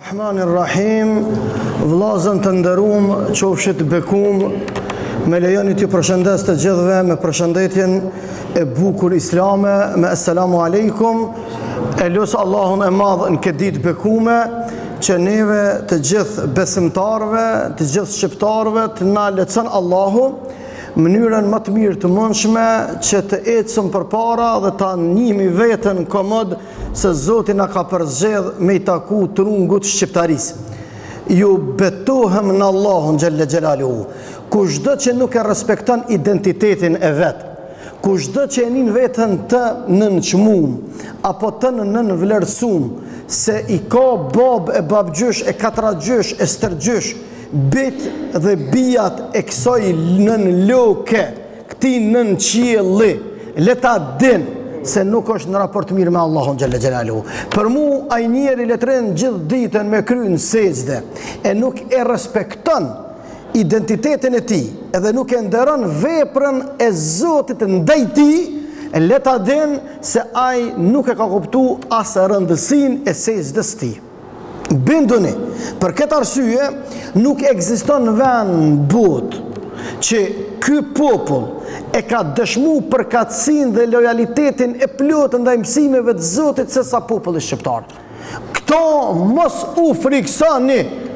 Rahmanirrahim, vllazën të nderuam, qofshit bekum, me lejoni t'ju përshëndes të gjithëve me përshëndetjen e bukur islame, me assalamu alaikum. E lusë Allahun e madh në këtë ditë bekume, që neve të gjithë besimtarve, të gjithë shqiptarve, të na lehtëson Allahu mënyrën më të mirë të mundshme që të ecëm përpara dhe ta njihemi veten komod se Zoti na ka përzgjedh me i taku trungut shqiptarisë. Ju betohem në Allahun xhelle xhelaluhu. Kushdo që nuk e respekton identitetin e vet, kushdo që e nin veten të nënçmuar apo të nënvlerësuar se i ka bab e babgjysh e katragjysh e stërgjysh, bit dhe bijat e kësoj nën loke, këti nën qielli, le ta din se nuk është në raport mirë me Allahun xhelle xhelaluhu. Për mu ai njeri letren gjithë ditën me kryen sejdë e nuk e respekton identitetin e tij, edhe nuk e nderon veprën e Zotit ndaj tij, le ta din se ai nuk e ka kuptuar as rëndësinë e sejdës tij. Binduni, për këtë arsye nuk ekziston vend në botë që ky popull e ka dëshmuar përkatësinë dhe lojalitetin e plotë ndaj mësimeve të Zotit se sa populli shqiptar. Këto mos u friksoni,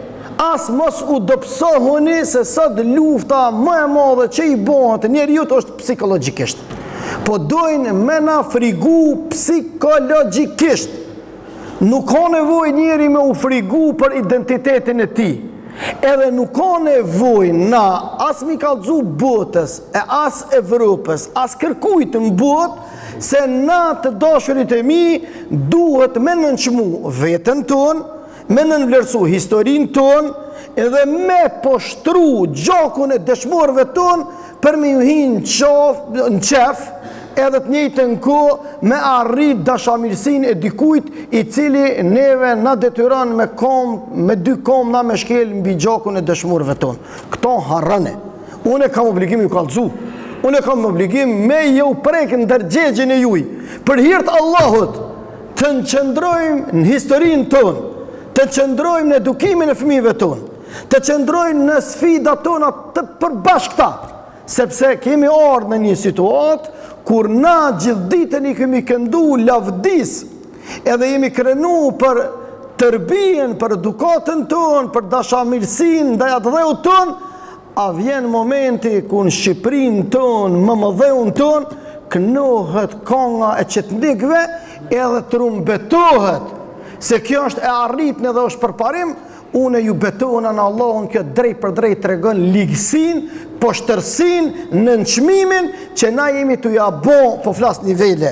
as mos u dobësohuni se sot lufta më e madhe që i bëhet njeriu është psikologjikisht. Po dojnë me na frigu psikologjikisht. Nuk ka nevojë njeri me u frigu për identitetin e tij. Edhe nuk ka nevojë na as mi kallëzu botës, e as Evropës, as kërkujt në botë, se na të dashurit e mi duhet me nënçmu veten tonë, me nënvlerësu historinë tonë, edhe me poshtru gjakun e dëshmorëve tonë për me ju hinë në qef, edhe të njëjtën kohë me arrit dashamirësinë e dikujt i cili neve na detyron me dy kom na me shkel mbi gjakun e dëshmorëve tonë. Këto harrane. Unë kam obligim ju kallëzu. Unë kam obligim me ju prek ndërgjegjën e juj. Për hir të Allahut, të qëndrojmë në historinë tonë, të qëndrojmë në edukimin e fëmijëve tonë, të qëndrojmë në sfidat tona të përbashkëta, sepse kemi ardhur në një situatë kur na gjithë ditën i kemi këndu lavdis, edhe jemi krenu për tërbien, për edukatën tonë, për dashamirësinë ndaj atëdheut tonë, a vjen momenti ku në Shqipërinë tonë, më mëdheun tonë, kënohet konga e qetnikëve edhe trumbetohet, se kjo është e arritën edhe është përparim. Unë ju betohem në Allahun, kjo drejt për drejt tregon ligësinë, poshtërsinë, nënçmimin që na jemi të ja bon, po flas nivele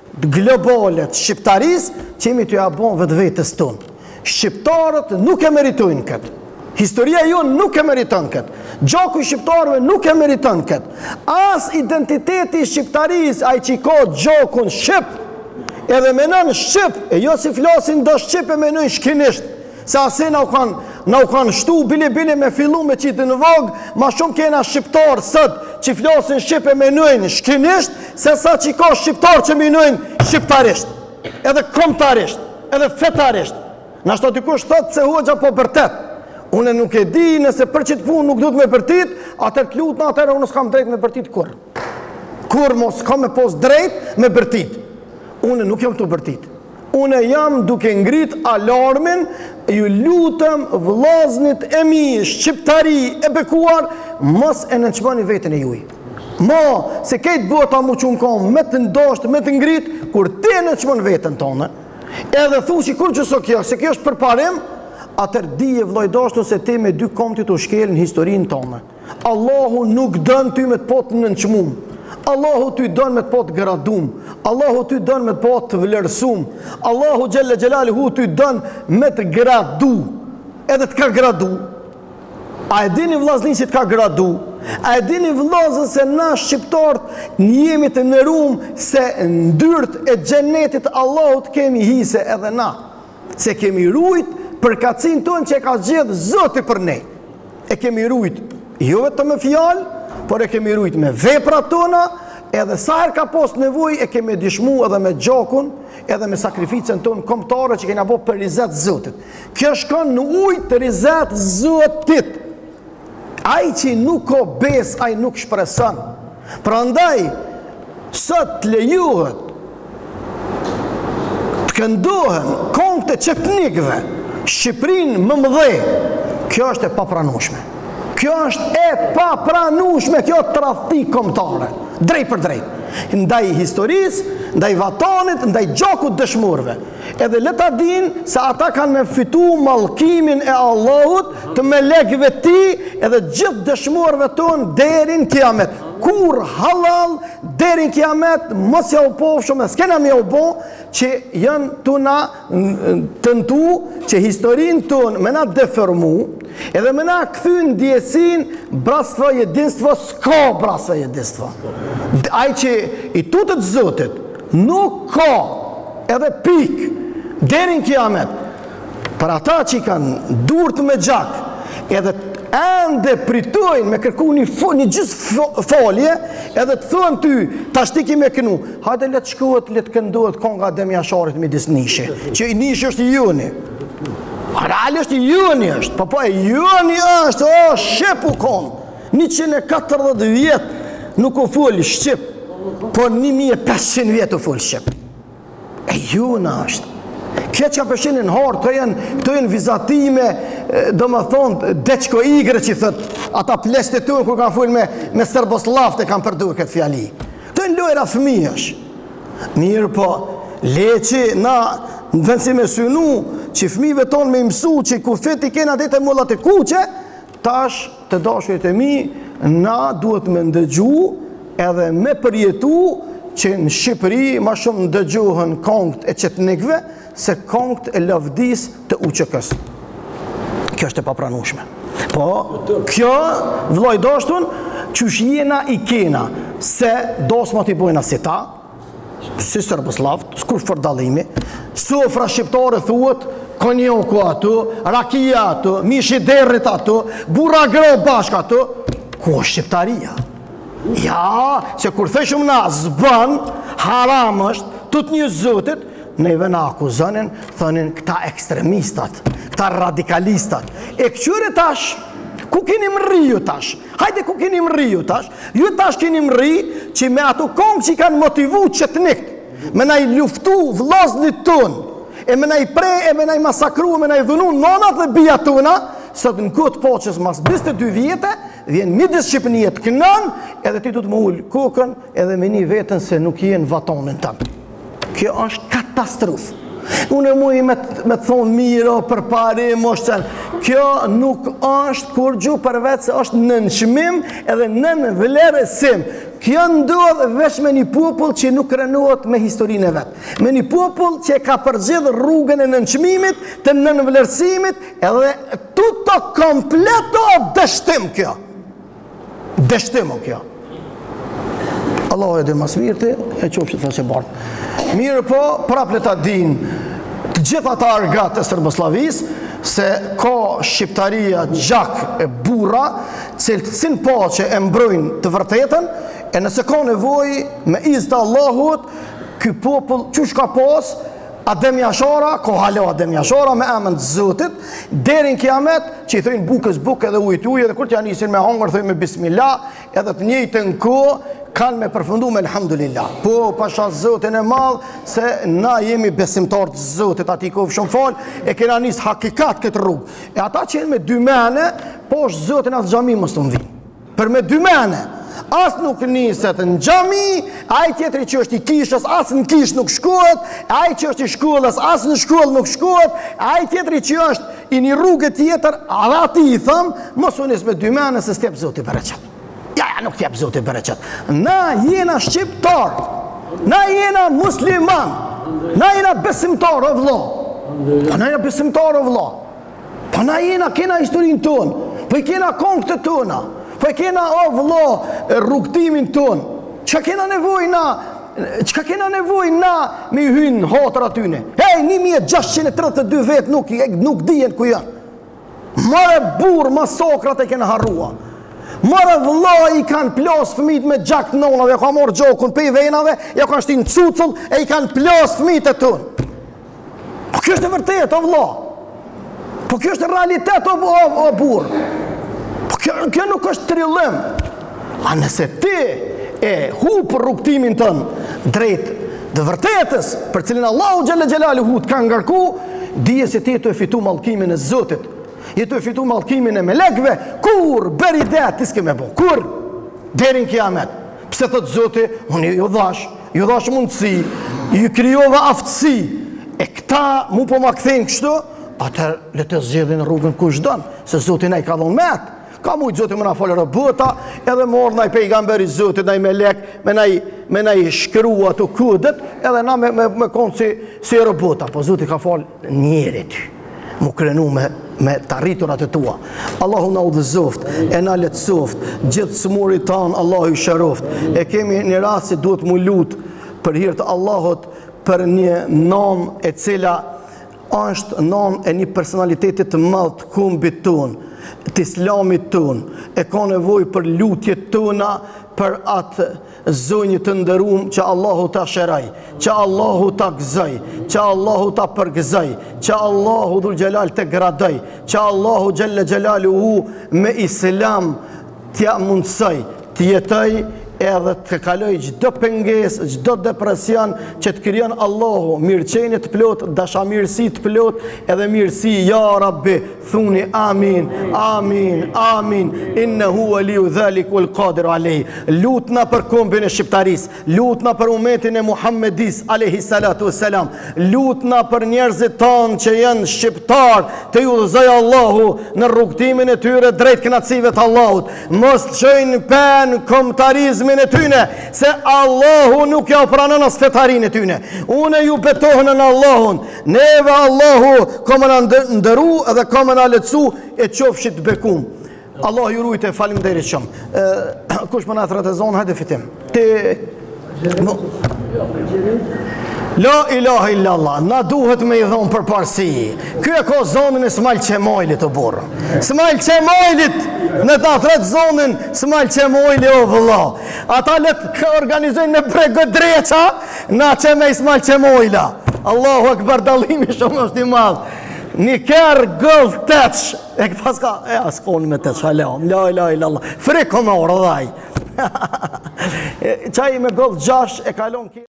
globale të shqiptarisë, që jemi të ja bon vetvetes tonë. Shqiptarët nuk e meritojnë këtë. Historia jonë nuk e meriton këtë. Gjaku i shqiptarëve nuk e meriton këtë. As identiteti i shqiptarisë, ai që ka gjakun shqip, edhe menon shqip, e jo si flasin do shqip e menojnë shkinisht. Se ase na u kanë shtu bile me fillu me qitë në vogë, ma shumë kena shqiptarë sët që flasin shqip e menojnë shkinisht, se sa që ka shqiptarë që menojnë shqiptarisht, edhe komtarisht, edhe fetarisht. Na shto dikush thotë se hoxha po bërtet. Une nuk e di nëse për qitë punë nuk duhet me bërtit, atër të lutë në atërë unë s'kam drejt me bërtit kur. Kur mos kam me pos drejt me bërtit. Une nuk jam të bërtit. Unë jam duke ngrit alarmin, ju lutëm vllaznit e mi, shqiptari e bekuar, mos e nënçmoni veten e juj. Se kejtë bota mu që kom me të ndosht, me të ngrit, kur ti nënçmon veten tonë, edhe thu që kur që so kjo, se kjo është përparim, atër dije vllajdashtu se ti me dy kom të të shkel në historinë tonë. Allahu nuk dën ty me të pot në nënçmum. Allahu ty dën me të po të gradum, Allahu ty dën me të po të vlerësum, Allahu xhelle xhelaluhu ty dën me të gradu, edhe të ka gradu. A e dini vllazni si të ka gradu? A e dini vllazën se na shqiptarët jemi të nderuam se ndyrt e xhenetit Allahut kemi hise edhe na, se kemi rujt përkatësinë tonë që e ka zgjedh Zoti për ne. E kemi rujt jo vetëm me fjalë, por e kemi rujt me veprat tona, edhe sa herë ka pas nevojë e kemi dishmu edhe me gjakun, edhe me sakrificën tonë kombëtare që kena bo për rizet Zotit. Kjo shkon në ujë të rizet Zotit. Ai që nuk ka bes, ai nuk shpreson. Prandaj sot lejohet të këndohen këngët e çetnikëve Shqipërinë më mëdhej. Kjo është e papranueshme. Kjo është e papranueshme, kjo tradhti kombëtare, drejt për drejt. Ndaj historisë, ndaj vatanit, ndaj gjakut dëshmorëve. Edhe le ta dinë se ata kanë me fitu mallkimin e Allahut të melekëve ti edhe gjithë dëshmorëve tonë deri në kiamet. Kur halal deri në kiamet mos ja u pofshëm e s'kena me u bo që janë tuna tëntu që historinë tonë me na deformu edhe me na këthyn ndjesin brasfa jedinstvo s'ka brasfa jedinstvo. Ai që i tutët Zotit nuk ka edhe pik deri në kiamet. Për ata që i kanë durt me gjak edhe ende pritojnë me kërku një gjithë folje edhe të thonë ty ta shtiki me kënu hajde letë shkohet, letë këndohet konga Adem Jasharit midis nishe që i nishe është i juni reali është i juni është po e juni është Shqip u konë 140 vjet nuk u folë Shqip po 1500 vjet u folë Shqip e juna është. Kjo që ka përshinin harë, të jenë vizatime, do më thonë, deqko igre që thët, ata pleshte të unë, kur kanë full me Serboslavë të kanë përdur këtë fjali. Të jenë lojra fëmijësh. Mirë po, leqi, na, në vend si me synu, që fëmijëve tonë me imsu, që ku feti kena dhe të mullat e kuqe, tash të dashurit e mi, na duhet me ndëgju, edhe me përjetu, që në Shqipëri ma shumë ndëgjohën këngët e çetnikëve se këngët e lavdis të UÇK-s. Kjo është e papranueshme. Po, kjo vllai dashtun qysh jena i kena se dosmat i bojna si ta, si Serboslavt, s'kur fordallimi, sofra shqiptare thuhet konjoku ato, rakia ato, mishi derrit ato, burra gro bashk ato, ku është shqiptaria? Ja, se kur thëshëm na zbën, haram është, tut një Zotit, neve na akuzonin, thonin këta ekstremistat, këta radikalistat. E këqyre tash, ku keni mri ju tash? Hajde ku keni mri ju tash? Ju tash keni mri që me ato kongë që i kanë motivu çetnikt, me na i luftu vllaznit ton, e me na i prej, e me na i masakru, e me na i dhunu nonat dhe bija tona, sot në këtë poqës mas 22 vjetë, vjen midis Shqipënijet kënan, edhe ti du të më ullë kokën, edhe me një vetën se nuk jenë vatonin tëmë. Kjo është katastrofë. Unë e muj me të thonë miro për pari, moshten. Kjo nuk është kur gju për vetë se është në nëshmim edhe në vlerësim. Kjo ndodhë veç me një popull që nuk renohet me historinë e vetë. Me një popull që ka përgjith rrugën e nënçmimit, të nënvlerësimit, edhe tuto kompleto dështim kjo. Dështimo kjo. Allah e dhe mas mirëti, e qofshë të që bartë. Mirë po, prapë le ta din të gjitha ta argat e Serboslavis, se ka shqiptaria gjak e burra, cilësin po që e mbrojnë të vërtetën, e nëse ka nevoj me izë të Allahut, ky popull qysh ka pas, Adem Jashara, ko halo Adem Jashara me emën të Zotit, deri në kiamet që i thëjnë bukës bukë edhe ujtë ujë, edhe kur t'ja nisin me hongër, thëjnë me bismillah, edhe të njëjtën kohë kanë me përfundu me elhamdulillah. Po, pasha Zotin e madhë, se na jemi besimtar të Zotit, ati kofë shumë falë, e kena nisë hakikat këtë rrugë. E ata që jenë me dy mene, po është Zotin asë gjami mështë të mvinë. Për me dy mene, asë nuk niset në gjami, ai tjetëri që është i kishës, asë në kish nuk shkohet, ai që është i shkollës, asë në shkollë nuk shkohet, ai tjetëri që është i një rrugë tjetër, edhe ati i thëmë, mos unis me dy mene se s'tjep Zoti bereqet. Ja, nuk t'jep Zoti bereqet. Na jena shqiptar, na jena musliman, na jena besimtar o vlo, na jena besimtar o vlo, pa na jena kena historinë tonë, pa i kena kongët e tona, po e kena o vëllo rrugtimin ton, që kena nevoj na me i hynë hotër atyne. Hej, 1632 vetë nuk dijen ku janë. Mare burë, masokrat e kena harrua. Mërë vëlla i kanë plas fëmijët me gjak të nonave, ja ka morë gjokun pe i venave, ja ka shtin cucull e i kanë plas fëmijët e tunë. Po kjo është e vërtet, o vëlla. Po kjo është realitet, o burë. Po kjo nuk është trillim. A nëse ti e hupë rrugtimin tënë drejt dë vërtetës, për cilin Allahu Gjelle Gjelalu hu të kanë ngarku, dije se ti të e fitu mallkimin e Zotit. Je të e fitu mallkimin e melekve, kur beri det, ti s'ke me bo, kur derin kiamet. Pse thot Zoti, unë ju dhash mundësi, ju kryova aftësi, e këta mu po ma këthejnë kështu, atër le të zgjedhin rrugën kush dënë, se Zoti na i ka dhonë metë. Ka mujtë Zoti më na folë rëbëta, edhe morë na i pejgamberi Zoti, na i melek, me na i shkrua të kudet, edhe na me konë si rëbëta. Po Zoti ka folë njeri ty, mu krenu me të rriturat e tua. Allahu na udhëzoft, e na letësoft, gjithë sëmurit tanë, Allahu i shëroft. E kemi një rast si duhet mu lutë për hirtë të Allahot për një nom e cila është nom e një personalitetit të madh të kombit tonë, të islamit tonë, e ka nevojë për lutjet tona për atë zonjë të ndërum që Allahu ta shëraj, që Allahu ta gëzaj, që Allahu ta përgëzaj, që Allahu dhul gjelal të gradaj, që Allahu gjelle gjelaluhu me islam t'ja mundësaj, t'jetaj edhe të kaloj gjdo penges, gjdo depresion që të kryon Allahu, mirëqenit të plot, dashamirësi të plot, edhe mirësi, ja Rabbi, thuni amin, amin, amin, innehu waliu dhalik wal qadiru alej. Lutna për kombin e shqiptaris, lutna për umetin e Muhammedis, alehi salatu selam, lutna për njerëzit tanë që janë shqiptar, të ju dhëzaj Allahu në rrugtimin e tyre drejt kënaqësive të Allahut, mos të qojnë pen komtarizm e tyne, se Allahu nuk ja pranon as fetarin e tyne. Une ju betohën në Allahun, neve Allahu kome në ndëru edhe kome në letësu e qofshit bekum. Allah ju rujte, falim deri shumë. Kush më në të rëtëzonë, hajde fitim. La ilaha illallah, na duhet me i dhonë për parësi. Kjo e ko zonën e Smal Qemojlit o burë. Smal Qemojlit, në të atret zonën Smal Qemojli o vëlla. Ata letë organizojnë në bregë dreqa, na që me i Smal Qemojla. Allahu akbar, dalimi shumë është i madhë. Një kërë gëllë teq, e këtë paska, e asë konë me teq, halem, la ilaha illallah. Frikë më orë dhaj. Qaj me gëllë gjash e kalon kërë.